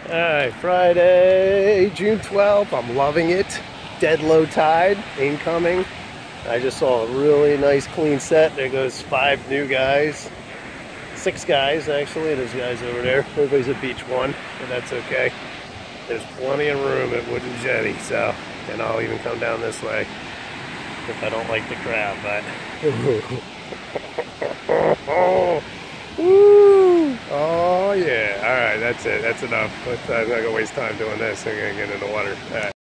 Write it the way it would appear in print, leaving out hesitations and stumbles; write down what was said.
Alright, Friday, June 12th. I'm loving it. Dead low tide incoming. I just saw a really nice clean set. There goes 5 new guys. 6 guys actually. There's guys over there. Everybody's at beach 1, but that's okay. There's plenty of room at Wooden Jetty, so, and I'll even come down this way if I don't like the crowd, but woo! Oh yeah, alright, that's it, that's enough. I'm not gonna waste time doing this. I'm gonna get in the water.